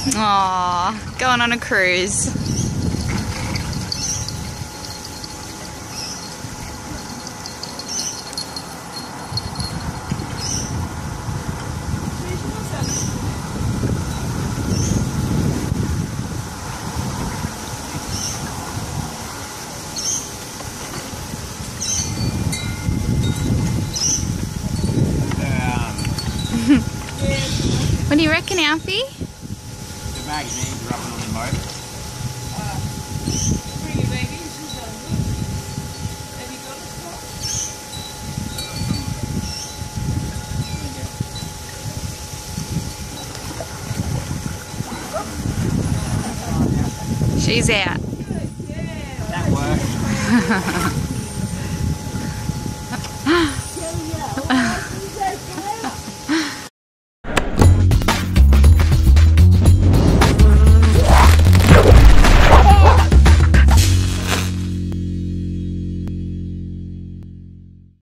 Aww, going on a cruise. What do you reckon, Alfie? The magazines are up on the boat. She's out. That worked.